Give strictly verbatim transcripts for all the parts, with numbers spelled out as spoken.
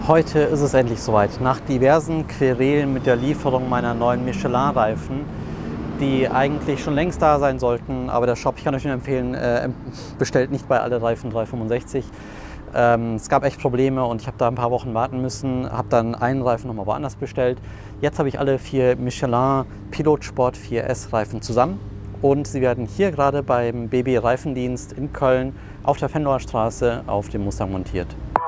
Heute ist es endlich soweit. Nach diversen Querelen mit der Lieferung meiner neuen Michelin-Reifen, die eigentlich schon längst da sein sollten, aber der Shop, ich kann euch nur empfehlen, äh, bestellt nicht bei alle Reifen dreihundertfünfundsechzig. Ähm, es gab echt Probleme und ich habe da ein paar Wochen warten müssen, habe dann einen Reifen nochmal woanders bestellt. Jetzt habe ich alle vier Michelin Pilot Sport vier S Reifen zusammen und sie werden hier gerade beim B B Reifendienst in Köln auf der Venloer Straße auf dem Mustang montiert.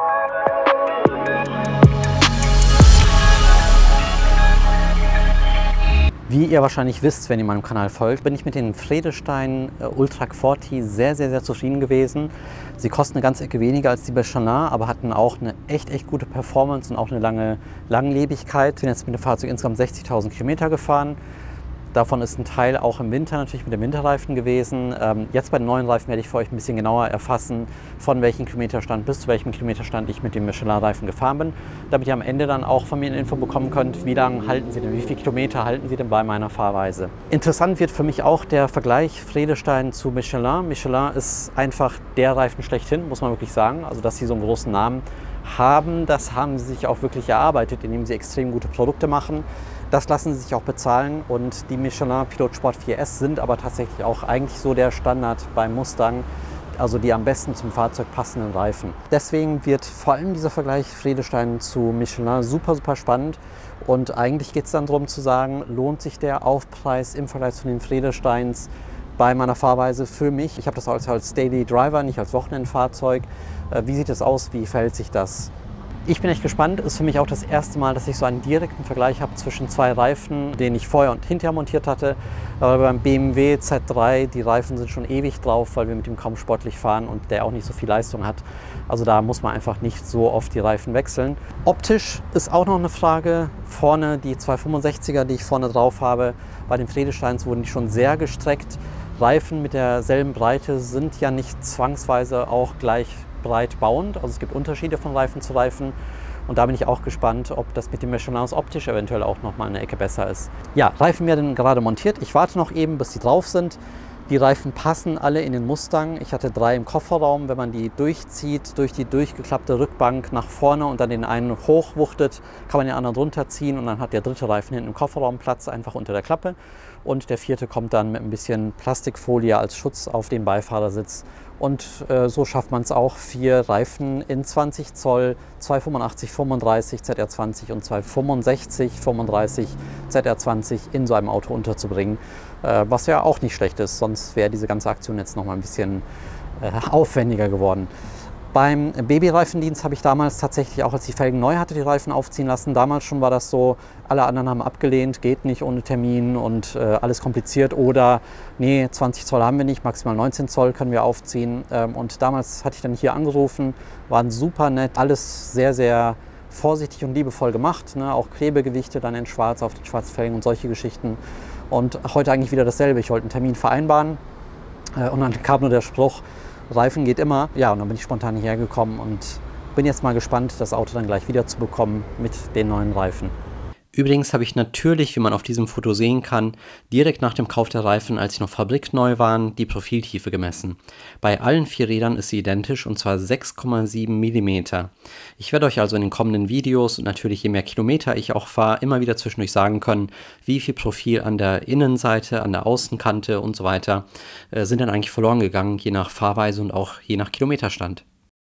Wie ihr wahrscheinlich wisst, wenn ihr meinem Kanal folgt, bin ich mit den Vredestein Ultrac vierzig sehr, sehr, sehr zufrieden gewesen. Sie kosten eine ganze Ecke weniger als die Michelin, aber hatten auch eine echt, echt gute Performance und auch eine lange Langlebigkeit. Ich bin jetzt mit dem Fahrzeug insgesamt sechzigtausend Kilometer gefahren. Davon ist ein Teil auch im Winter natürlich mit dem Winterreifen gewesen. Ähm, jetzt bei den neuen Reifen werde ich für euch ein bisschen genauer erfassen, von welchem Kilometerstand bis zu welchem Kilometerstand ich mit dem Michelin-Reifen gefahren bin, damit ihr am Ende dann auch von mir eine Info bekommen könnt, wie lange halten sie denn, wie viele Kilometer halten sie denn bei meiner Fahrweise. Interessant wird für mich auch der Vergleich Vredestein zu Michelin. Michelin ist einfach der Reifen schlechthin, muss man wirklich sagen. Also dass sie so einen großen Namen haben, das haben sie sich auch wirklich erarbeitet, indem sie extrem gute Produkte machen. Das lassen sie sich auch bezahlen und die Michelin Pilot Sport vier S sind aber tatsächlich auch eigentlich so der Standard beim Mustang, also die am besten zum Fahrzeug passenden Reifen. Deswegen wird vor allem dieser Vergleich Vredestein zu Michelin super, super spannend und eigentlich geht es dann darum zu sagen, lohnt sich der Aufpreis im Vergleich zu den Vredesteins bei meiner Fahrweise für mich. Ich habe das als, als Daily Driver, nicht als Wochenendfahrzeug. Wie sieht es aus? Wie verhält sich das? Ich bin echt gespannt. Ist für mich auch das erste Mal, dass ich so einen direkten Vergleich habe zwischen zwei Reifen, den ich vorher und hinterher montiert hatte. Aber beim B M W Z drei, die Reifen sind schon ewig drauf, weil wir mit ihm kaum sportlich fahren und der auch nicht so viel Leistung hat. Also da muss man einfach nicht so oft die Reifen wechseln. Optisch ist auch noch eine Frage. Vorne die zwei fünfundsechziger, die ich vorne drauf habe, bei den Vredesteins wurden die schon sehr gestreckt. Reifen mit derselben Breite sind ja nicht zwangsweise auch gleich breit bauend. Also es gibt Unterschiede von Reifen zu Reifen. Und da bin ich auch gespannt, ob das mit dem Michelin optisch eventuell auch noch mal eine Ecke besser ist. Ja, Reifen werden gerade montiert. Ich warte noch eben, bis die drauf sind. Die Reifen passen alle in den Mustang. Ich hatte drei im Kofferraum. Wenn man die durchzieht, durch die durchgeklappte Rückbank nach vorne und dann den einen hochwuchtet, kann man den anderen runterziehen und dann hat der dritte Reifen hinten im Kofferraum Platz, einfach unter der Klappe. Und der vierte kommt dann mit ein bisschen Plastikfolie als Schutz auf den Beifahrersitz. Und äh, so schafft man es auch, vier Reifen in zwanzig Zoll, zwei fünfundachtzig fünfunddreißig Z R zwanzig und zwei fünfundsechzig fünfunddreißig Z R zwanzig in so einem Auto unterzubringen. Äh, was ja auch nicht schlecht ist, sonst wäre diese ganze Aktion jetzt noch mal ein bisschen äh, aufwendiger geworden. Beim Babyreifendienst habe ich damals tatsächlich auch, als die Felgen neu hatte, die Reifen aufziehen lassen. Damals schon war das so, alle anderen haben abgelehnt, geht nicht ohne Termin und äh, alles kompliziert. Oder nee, zwanzig Zoll haben wir nicht, maximal neunzehn Zoll können wir aufziehen. Ähm, und damals hatte ich dann hier angerufen, waren super nett, alles sehr, sehr vorsichtig und liebevoll gemacht. Ne? Auch Klebegewichte dann in schwarz auf den schwarzen Felgen und solche Geschichten. Und heute eigentlich wieder dasselbe. Ich wollte einen Termin vereinbaren äh, und dann kam nur der Spruch, Reifen geht immer. Ja, und dann bin ich spontan hierher gekommen und bin jetzt mal gespannt, das Auto dann gleich wieder zu bekommen mit den neuen Reifen. Übrigens habe ich natürlich, wie man auf diesem Foto sehen kann, direkt nach dem Kauf der Reifen, als sie noch fabrikneu waren, die Profiltiefe gemessen. Bei allen vier Rädern ist sie identisch und zwar sechs Komma sieben Millimeter. Ich werde euch also in den kommenden Videos und natürlich je mehr Kilometer ich auch fahre, immer wieder zwischendurch sagen können, wie viel Profil an der Innenseite, an der Außenkante und so weiter äh, sind dann eigentlich verloren gegangen, je nach Fahrweise und auch je nach Kilometerstand.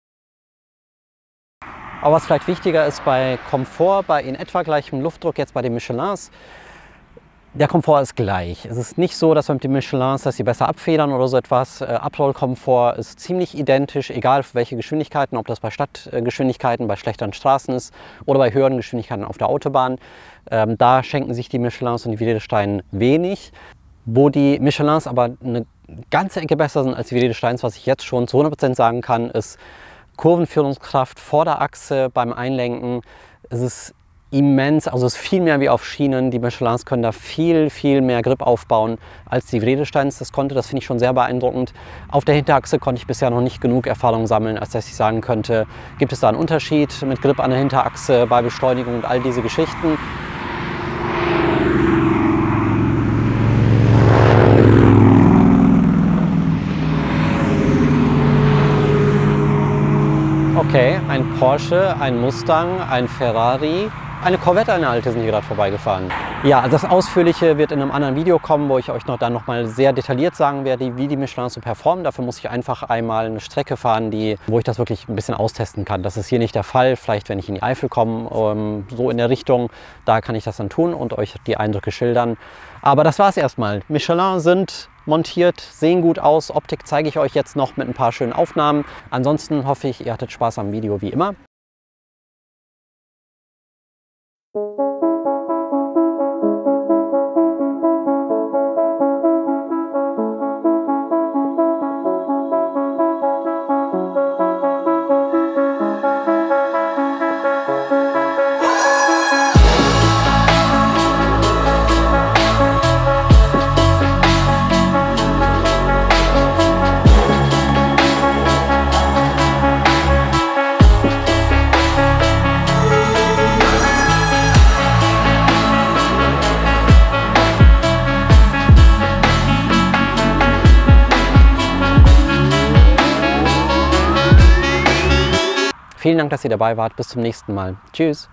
Aber was vielleicht wichtiger ist bei Komfort, bei in etwa gleichem Luftdruck, jetzt bei den Michelins, der Komfort ist gleich. Es ist nicht so, dass wir mit den Michelins, dass sie besser abfedern oder so etwas. Abrollkomfort ist ziemlich identisch, egal für welche Geschwindigkeiten, ob das bei Stadtgeschwindigkeiten, bei schlechteren Straßen ist oder bei höheren Geschwindigkeiten auf der Autobahn. Da schenken sich die Michelins und die Vredestein wenig. Wo die Michelins aber eine ganze Ecke besser sind als die Vredesteins, was ich jetzt schon zu hundert Prozent sagen kann, ist Kurvenführungskraft vor der Achse beim Einlenken. Es ist immens, also es ist viel mehr wie auf Schienen. Die Michelins können da viel, viel mehr Grip aufbauen, als die Vredesteins das konnte. Das finde ich schon sehr beeindruckend. Auf der Hinterachse konnte ich bisher noch nicht genug Erfahrung sammeln, als dass ich sagen könnte, gibt es da einen Unterschied mit Grip an der Hinterachse bei Beschleunigung und all diese Geschichten. Okay, ein Porsche, ein Mustang, ein Ferrari, eine Corvette, eine alte sind hier gerade vorbeigefahren. Ja, das Ausführliche wird in einem anderen Video kommen, wo ich euch noch dann noch mal sehr detailliert sagen werde, wie die Michelin so performen. Dafür muss ich einfach einmal eine Strecke fahren, die, wo ich das wirklich ein bisschen austesten kann. Das ist hier nicht der Fall. Vielleicht, wenn ich in die Eifel komme, ähm, so in der Richtung, da kann ich das dann tun und euch die Eindrücke schildern. Aber das war es erstmal. Michelin sind montiert, sehen gut aus. Optik zeige ich euch jetzt noch mit ein paar schönen Aufnahmen. Ansonsten hoffe ich, ihr hattet Spaß am Video wie immer. Vielen Dank, dass ihr dabei wart. Bis zum nächsten Mal. Tschüss.